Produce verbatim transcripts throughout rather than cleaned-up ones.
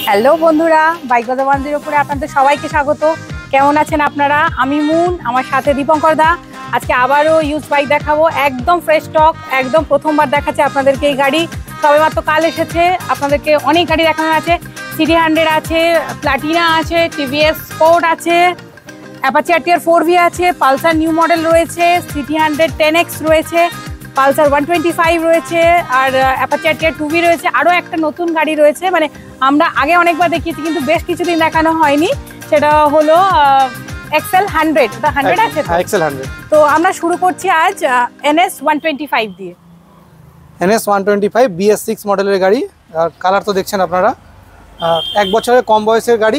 Hello বন্ধুরা, bike Bazaar one zero ফোরে আপনাদের সবাইকে স্বাগত। কেমন আছেন আপনারা? আমি মুন, আমার সাথে দীপঙ্কর দা। আজকে আবারও ইউজ বাইক দেখাবো, একদম ফ্রেশ স্টক, একদম প্রথমবার দেখাচ্ছে আপনাদেরকে এই গাড়ি। সবে মাত্র কাল এসেছে, আপনাদেরকে অনেক গাড়ি দেখানো আছে। সিটি হান্ড্রেড আছে, প্লাটিনা আছে, টিভিএস স্পোর্ট আছে, অ্যাপাচি আরটিআর ফোর ভি আছে, পালসার নিউ মডেল রয়েছে, সিটি হান্ড্রেড টেন এক্স রয়েছে, পালসার ওয়ান টোয়েন্টি ফাইভ রয়েছে, আর অ্যাপাচি আরটিআর টু ভি রয়েছে। আরও একটা নতুন গাড়ি রয়েছে, মানে আমরা আগে অনেকবার দেখিয়েছি কিন্তু বেশ কিছুদিন দেখানো হয়নি, সেটা হলো এক্সেল হান্ড্রেড। ওটা হান্ড্রেড আছে তো? XL hundred. তো আমরা শুরু করছি আজ এনএস ওয়ান টোয়েন্টি ফাইভ দিয়ে। NS one twenty five BS six মডেলের গাড়ি, আর কালার তো দেখছেন আপনারা। এক বছরের কম বয়সের গাড়ি।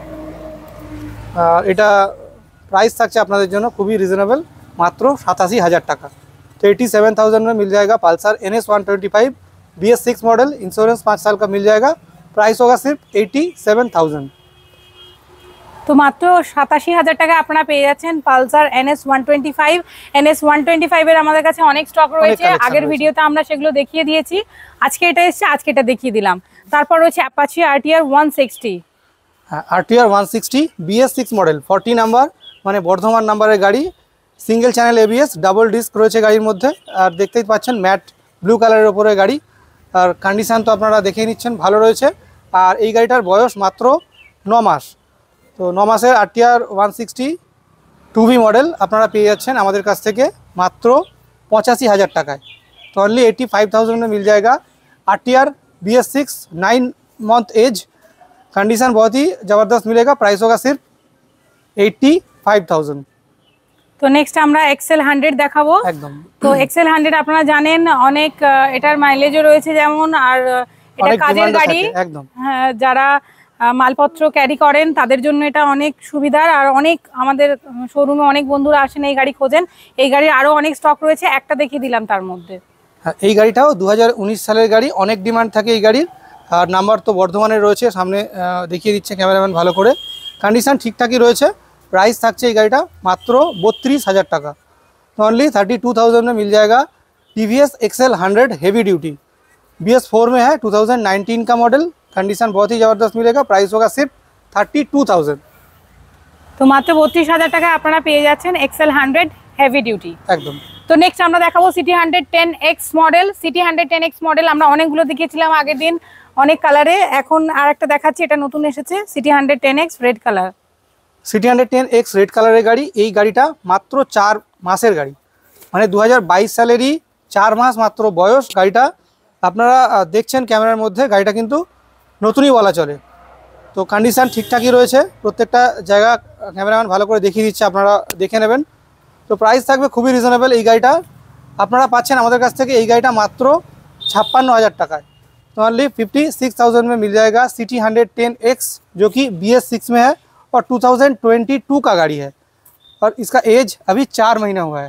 এটা প্রাইস থাকছে আপনাদের জন্য খুবই রিজনেবল, মাত্র সাতাশি হাজার টাকা। तो एटी सेवन थाउजेंड में मिल जाएगा Pulsar N S one twenty five B S six model. Insurance पाँच साल का मिल जाएगा। प्राइस होगा सिर्फ एटी सेवन थाउजेंड। তো মাত্র সাতাশি হাজার টাকা আপনারা পেয়ে যাচ্ছেন Pulsar NS one twenty five. NS one twenty five এর আমাদের কাছে অনেক স্টক রয়েছে, আগের ভিডিওতে আমরা সেগুলো দেখিয়ে দিয়েছি। আজকে এটা এসেছে, আজকে এটা দেখিয়ে দিলাম। তারপর রয়েছে অ্যাপাচি আরটিআর ওয়ান সিক্সটি। হ্যাঁ, RTR one sixty BS six model, forty number, মানে বর্ধমান নাম্বারের গাড়ি। Single channel ABS, double disc রয়েছে গাড়ির মধ্যে। আর দেখতেই পাচ্ছেন ম্যাট ব্লু কালারের ওপরে গাড়ি। আর কন্ডিশান তো আপনারা দেখে নিচ্ছেন, ভালো রয়েছে। আর এই গাড়িটার বয়স মাত্র ন মাস। তো ন মাসের RTR one sixty two V model আপনারা পেয়ে যাচ্ছেন আমাদের কাছ থেকে মাত্র পঁচাশি হাজার টাকায়। तो ओनली एट्टी फाइव थाउजेंड में मिल जाएगा। RTR B S six nine month age, condition बहुत ही ज़बरदस्त मिलेगा। प्राइस होगा सिर्फ एट्टी फाइव थाउजेंड। তো নেক্সট আমরা এক্সেল হান্ড্রেড দেখাবো। একদম। তো এক্সেল হান্ড্রেড আপনারা জানেন অনেক এটার মাইলেজও রয়েছে যেমন, আর এটা কাজের গাড়ি। একদম। হ্যাঁ, যারা মালপত্র ক্যারি করেন তাদের জন্য এটা অনেক সুবিধার। আর অনেক আমাদের শোরুমে অনেক বন্ধুরা আসেন এই গাড়ি খোঁজেন। এই গাড়ির আরও অনেক স্টক রয়েছে, একটা দেখিয়ে দিলাম তার মধ্যে। হ্যাঁ, এই গাড়িটাও দু হাজার উনিশ সালের গাড়ি, অনেক ডিমান্ড থাকে এই গাড়ির। আর নাম্বার তো বর্ধমানের রয়েছে, সামনে দেখিয়ে দিচ্ছে ক্যামেরাম্যান ভালো করে। কন্ডিশন ঠিকঠাকই রয়েছে। प्राइस থাকছে এই গাড়িটা মাত্র বত্রিশ হাজার টাকা। ओनली थर्टी टू थाउजेंड में मिल जाएगा। TVS XL hundred heavy duty B S four में है, टू थाउजेंड नाइनटीन का मॉडल। कंडीशन बहुत ही ज़बरदस्त मिलेगा। प्राइस होगा सिर्फ थर्टी टू थाउजेंड। তো মাত্র বত্রিশ হাজার টাকায় আপনারা পেয়ে যাচ্ছেন এক্সেল হান্ড্রেড হেভি ডিউটি। একদম। তো নেক্সট আমরা দেখাবো CT hundred ten X model. CT hundred ten X model আমরা অনেকগুলো দেখিয়েছিলাম আগের দিন, অনেক কালারে। এখন আর একটা দেখাচ্ছি, এটা নতুন এসেছে, CT hundred ten X red colour. CT hundred ten X red কালারের গাড়ি। এই গাড়িটা মাত্র চার মাসের গাড়ি, মানে দু হাজার বাইশ সালেরই চার মাস মাত্র বয়স গাড়িটা। আপনারা দেখছেন ক্যামেরার মধ্যে, গাড়িটা কিন্তু নতুনই বলা চলে। তো কন্ডিশান ঠিকঠাকই রয়েছে, প্রত্যেকটা জায়গা ক্যামেরাম্যান ভালো করে দেখিয়ে দিচ্ছে, আপনারা দেখে নেবেন। তো প্রাইস থাকবে খুবই রিজনেবল। এই গাড়িটা আপনারা পাচ্ছেন আমাদের কাছ থেকে এই গাড়িটা মাত্র ছাপ্পান্ন হাজার টাকায়। तो ओनली फिफ्टी सिक्स थाउजेंड में मिल जाएगा सिटी हंड्रेड टेन एक्स, जो कि बी एस सिक्स में है और टू थाउजेंड ट्वेंटी टू का गाड़ी है। और इसका एज अभी चार महीना हुआ है।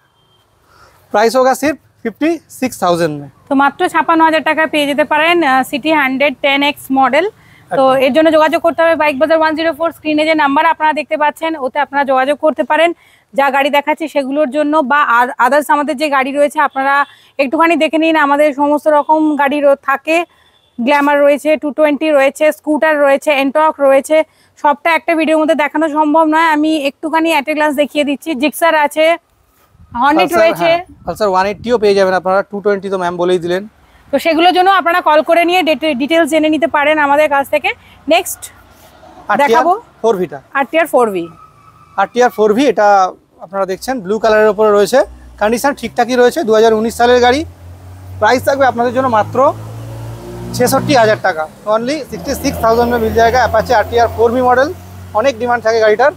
प्राइस होगा सिर्फ फिफ्टी सिक्स थाउजेंड में। তো মাত্র ছাপ্পান্ন হাজার টাকায় পেয়ে যেতে পারেন CT hundred ten X model. তো এর জন্য যোগাযোগ করতে হবে bike Bazaar one zero four. স্ক্রিনে যে নাম্বার আপনারা দেখতে পাচ্ছেন ওতে আপনারা যোগাযোগ করতে পারেন যা গাড়ি দেখাচ্ছে সেগুলোর জন্য, বা আর আদার্স আমাদের যে গাড়ি রয়েছে আপনারা একটুখানি দেখে নিন। আমাদের সমস্ত রকম গাড়ি থাকে, গ্ল্যামার রয়েছে, টু টোয়েন্টি রয়েছে, স্কুটার রয়েছে, এন্টক রয়েছে। সবটা একটা ভিডিওর মধ্যে দেখানো সম্ভব নয়, আমি একটুখানি অ্যাট এ গ্লান্স দেখিয়ে দিচ্ছি। জিক্সার আছে, হর্নেট রয়েছে, পালসার ওয়ান এইটিও পেয়ে যাবেন আপনারা। টু টোয়েন্টি তো ম্যাম বলেই দিলেন। তো সেগুলোর জন্য আপনারা কল করে নিয়ে ডিটেলস জেনে নিতে পারেন আমাদের কাছ থেকে। নেক্সট দেখাবো ফোর ভিটা RTR four V. RTR four V এটা আপনারা দেখছেন ব্লু কালারের উপরে রয়েছে। কন্ডিশন ঠিকঠাকই রয়েছে, দু হাজার উনিশ সালের গাড়ি। প্রাইস থাকবে আপনাদের জন্য মাত্র ছেষট্টি হাজার টাকা। ओनली सिक्सटी सिक्स थाउजेंड में मिल जाएगा Apache RTR four V model. অনেক ডিমান্ড থাকে গাড়িটার।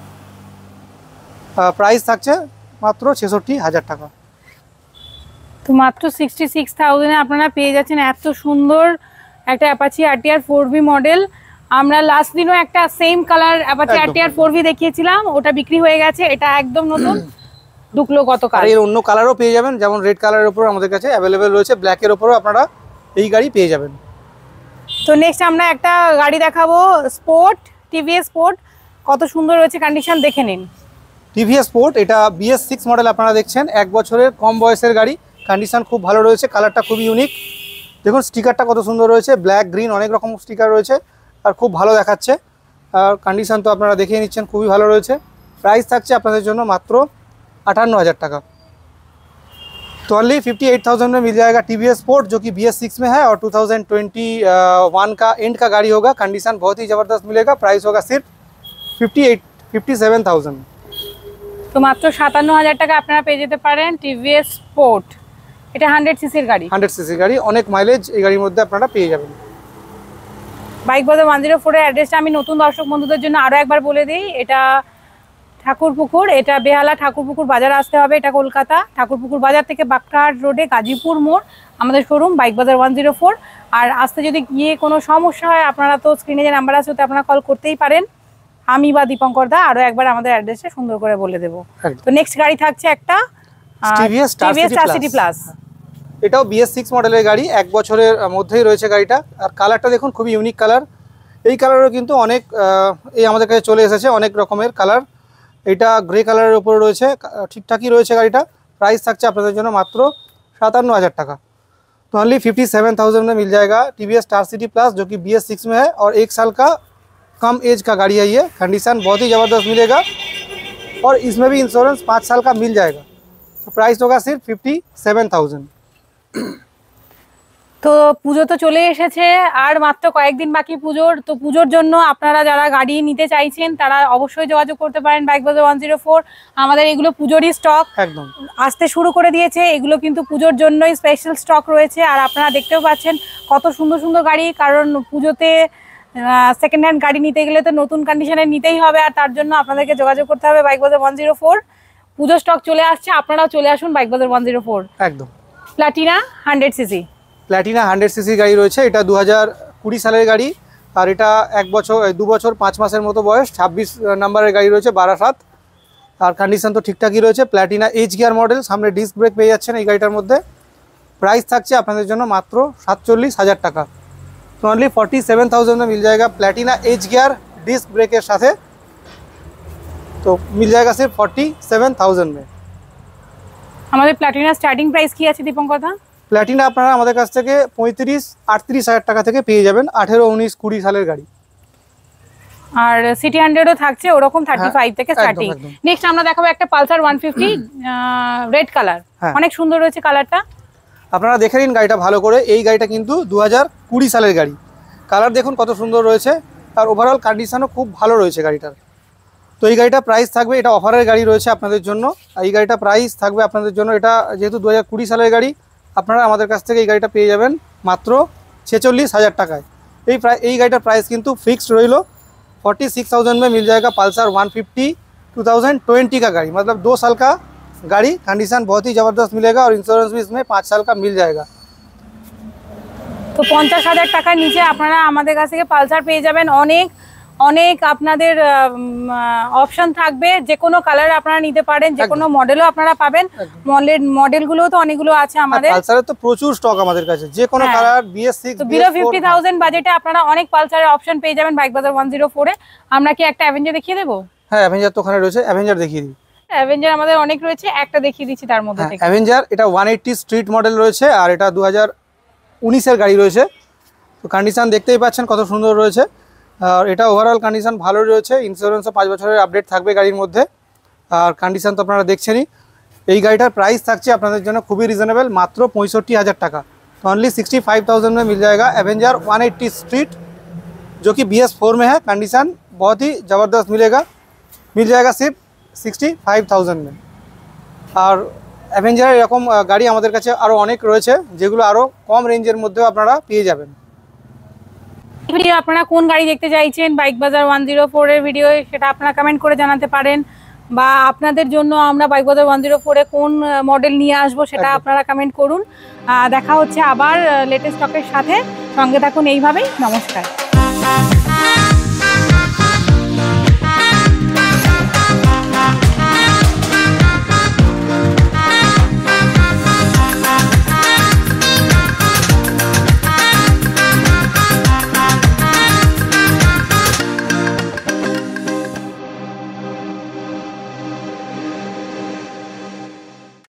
প্রাইস থাকছে মাত্র ছেষট্টি হাজার টাকা। তো মাত্র সিক্সটি সিক্স থাউজেন্ডে আপনারা পেয়ে যাচ্ছেন এত সুন্দর একটা Apache RTR four V model. আমরা লাস্ট দিনও একটা same colour Apache RTR four V দেখিয়েছিলাম, ওটা বিক্রি হয়ে গেছে। এটা একদম নতুন ঢুকলো গতকাল। এর অন্য কালারও পেয়ে যাবেন, যেমন রেড কালারের উপর আমাদের কাছে অ্যাভেলেবেল রয়েছে, ব্ল্যাকের উপরও আপনারা এই গাড়ি পেয়ে যাবেন। তো নেক্সট আমরা একটা গাড়ি দেখাবো স্পোর্ট, টিভিএস স্পোর্ট। কত সুন্দর রয়েছে, কন্ডিশন দেখে নিন। টিভিএস স্পোর্ট এটা বিএস সিক্স মডেল আপনারা দেখছেন, এক বছরের কম বয়সের গাড়ি। কন্ডিশন খুব ভালো রয়েছে, কালারটা খুবই ইউনিক। দেখুন স্টিকারটা কত সুন্দর রয়েছে, ব্ল্যাক গ্রিন অনেক রকম স্টিকার রয়েছে। আর খুব ভালো দেখাচ্ছে। আর কন্ডিশন তো আপনারা দেখিয়ে নিচ্ছেন, খুবই ভালো রয়েছে। প্রাইস থাকছে আপনাদের জন্য মাত্র अठान्न हज़ार টাকা। तो ओनली फिफ्टी एट थाउजेंड में मिल जाएगा टी वी एस स्पोर्ट, जो कि बी एस सिक्स में है और टू थाउजेंड ट्वेंटी वन का एंड का गाड़ी होगा। कंडीशन बहुत ही ज़बरदस्त मिलेगा। प्राइस होगा सिर्फ fifty eight fifty seven thousand. তো মাত্র সাতান্ন হাজার টাকা আপনারা পেয়ে যেতে পারেন টিভিএস স্পোর্ট। এটা হান্ড্রেড সিসির গাড়ি, হান্ড্রেড সিসি গাড়ি, অনেক মাইলেজ এই গাড়ির মধ্যে আপনারা পেয়ে যাবেন। বাইক বাজার ওয়ান জিরো ফোরের অ্যাড্রেসটা আমি নতুন দর্শক বন্ধুদের জন্য আরও একবার বলে দিই। এটা ঠাকুরপুকুর, এটা বেহালা ঠাকুরপুকুর বাজার আসতে হবে, এটা কলকাতা। ঠাকুরপুকুর বাজার থেকে বাঁকড়াহাট রোডে গাজীপুর মোড় আমাদের showroom bike Bazaar one zero four. আর আসতে যদি গিয়ে কোনো সমস্যা হয় আপনারা তো স্ক্রিনে যে নাম্বার আছে ওতে আপনারা কল করতেই পারেন। আমি বা দীপঙ্কর দা আরও একবার আমাদের অ্যাড্রেসটা সুন্দর করে বলে দেবো। তো নেক্সট গাড়ি থাকছে একটা টিভিএস স্টার সিটি প্লাস। এটাও বি এস সিক্স মডেলের গাড়ি, এক বছরের মধ্যেই রয়েছে গাড়িটা। আর কালারটা দেখুন, খুবই ইউনিক কালার। এই কালারও কিন্তু অনেক এই আমাদের কাছে চলে এসেছে, অনেক রকমের কালার। এটা গ্রে কালারের উপরে রয়েছে, ঠিকঠাকই রয়েছে গাড়িটা। প্রাইস থাকছে আপনাদের জন্য মাত্র सत्तावन हज़ार টাকা। तो ओनली फिफ्टी सेवन थाउजेंड में मिल जाएगा T V S Star City plus, जो कि बी एस सिक्स में है और एक साल का कम एज का गाड़ी है ये। कंडीशन बहुत ही ज़बरदस्त मिलेगा और इसमें भी इंश्योरेंस पाँच साल का मिल जाएगा। तो प्राइस होगा सिर्फ फिफ्टी सेवन थाउजेंड। তো পুজো তো চলে এসেছে, আর মাত্র কয়েকদিন বাকি পুজোর। তো পুজোর জন্য আপনারা যারা গাড়ি নিতে চাইছেন তারা অবশ্যই যোগাযোগ করতে পারেন bike Bazaar one zero four. আমাদের এগুলো পুজোরই স্টক একদম আসতে শুরু করে দিয়েছে। এগুলো কিন্তু পুজোর জন্যই স্পেশাল স্টক রয়েছে। আর আপনারা দেখতেও পাচ্ছেন কত সুন্দর সুন্দর গাড়ি, কারণ পুজোতে সেকেন্ড হ্যান্ড গাড়ি নিতে গেলে তো নতুন কন্ডিশনে নিতেই হবে। আর তার জন্য আপনাদেরকে যোগাযোগ করতে হবে bike Bazaar one zero four. Puja stock চলে আসছে, আপনারাও চলে আসুন bike Bazaar one zero four. একদম Platina hundred CC, Platina hundred CC গাড়ি রয়েছে। এটা দু হাজার কুড়ি সালের গাড়ি আর এটা এক বছর দু বছর পাঁচ মাসের মতো বয়স। ছাব্বিশ নাম্বারের গাড়ি রয়েছে, বারাসাত। আর কন্ডিশন তো ঠিকঠাকই রয়েছে। প্ল্যাটিনা এইচ গিয়ার মডেল, সামনে ডিস্ক ব্রেক পেয়ে যাচ্ছেন এই গাড়িটার মধ্যে। প্রাইস থাকছে আপনাদের জন্য মাত্র সাতচল্লিশ হাজার টাকা। তো অনলি फोर्टी सेवन थाउजेंड में मिल जाएगा Platina H gear disc brake के साथ। तो मिल जाएगा सिर्फ फोर्टी सेवन थाउजेंड में। আমাদের প্লাটিনা স্টার্টিং প্রাইস কি আছে দীপঙ্কর দা? প্ল্যাটিনা আপনারা আমাদের কাছ থেকে পঁয়ত্রিশ আটত্রিশ হাজার টাকা থেকে পেয়ে যাবেন। আঠেরো উনিশ কুড়ি সালের গাড়ি। আর সিটি হান্ড্রেডও থাকছে ওরকম থার্টি ফাইভ থেকে স্টার্টিং। নেক্সট আমরা দেখাবো একটা Pulsar one fifty red colour, অনেক সুন্দর রয়েছে কালারটা। আপনারা দেখে নিন গাড়িটা ভালো করে। এই গাড়িটা কিন্তু দু হাজার কুড়ি সালের গাড়ি। কালার দেখুন কত সুন্দর রয়েছে, আর ওভারঅল কন্ডিশনও খুব ভালো রয়েছে গাড়িটার। তো এই গাড়িটা প্রাইস থাকবে, এটা অফারের গাড়ি রয়েছে আপনাদের জন্য। এই গাড়িটা প্রাইস থাকবে আপনাদের জন্য, এটা যেহেতু দু হাজার কুড়ি সালের গাড়ি, আপনারা আমাদের কাছ থেকে এই গাড়িটা পেয়ে যাবেন মাত্র ছেচল্লিশ হাজার টাকায়। এই প্রায় এই গাড়িটার প্রাইস কিন্তু फिक्स्ड रही लो। फोर्टी सिक्स थाउजेंड में मिल जाएगा Pulsar one fifty two thousand twenty का गाड़ी, मतलब दो साल का गाड़ी। कंडीशन बहुत ही ज़बरदस्त मिलेगा और इंश्योरेंस भी इसमें पाँच साल का मिल जाएगा। তো পঞ্চাশ হাজার টাকার নিচে আপনারা আমাদের কাছ থেকে পালসার পেয়ে যাবেন। অনেক অনেক আপনাদের অপশন থাকবে, যে কোনো কালার আপনারা নিতে পারেন, যে কোনো মডেলও আপনারা পাবেন। মডেল মডেলগুলো তো অনেকগুলো আছে আমাদের। পালসারের তো প্রচুর স্টক আমাদের কাছে, যে কোনো কালার বি এস সিক্স। তো বিলো ফিফটি থাউজেন্ড বাজেটে আপনারা অনেক পালসারের অপশন পেয়ে যাবেন বাইক বাজার ওয়ান জিরো ফোরে। আমরা কি একটা অ্যাভেঞ্জার দেখিয়ে দেবো? হ্যাঁ, অ্যাভেঞ্জার তো ওখানে রয়েছে, অ্যাভেঞ্জার দেখিয়ে দিই। অ্যাভেঞ্জার আমাদের অনেক রয়েছে, একটা দেখিয়ে দিচ্ছি তার মধ্যে থেকে। অ্যাভেঞ্জার এটা ওয়ান এইট্টি স্ট্রিট মডেল রয়েছে আর এটা দু হাজার উনিশের গাড়ি রয়েছে। তো কন্ডিশন দেখতেই পাচ্ছেন কত সুন্দর রয়েছে। আর এটা ওভারঅল কন্ডিশন ভালো রয়েছে। ইন্স্যুরেন্সও পাঁচ বছরের আপডেট থাকবে গাড়ির মধ্যে। আর কন্ডিশন তো আপনারা দেখছেনই। এই গাড়িটার প্রাইস থাকছে আপনাদের জন্য খুবই রিজনেবল, মাত্র পঁয়ষট্টি হাজার টাকা। तो ओनली सिक्सटी फाइव थाउजेंड में मिल जाएगा एवेंजर वन एट्टी स्ट्रीट, जो कि बी एस फोर में है। कंडीशन बहुत ही ज़बरदस्त मिलेगा, मिल जाएगा सिर्फ सिक्सटी फाइव थाउजेंड में। और অ্যাভেঞ্জার এরকম গাড়ি আমাদের কাছে আরও অনেক রয়েছে, যেগুলো আরও কম রেঞ্জের মধ্যেও আপনারা পেয়ে যাবেন। ভিডিও আপনারা কোন গাড়ি দেখতে চাইছেন bike Bazaar one zero four এর ভিডিও, সেটা আপনারা কমেন্ট করে জানাতে পারেন, বা আপনাদের জন্য আমরা বাইক বাজার ওয়ান জিরো ফোরে কোন মডেল নিয়ে আসবো সেটা আপনারা কমেন্ট করুন। দেখা হচ্ছে আবার লেটেস্ট স্টকের সাথে, সঙ্গে থাকুন এইভাবেই। নমস্কার।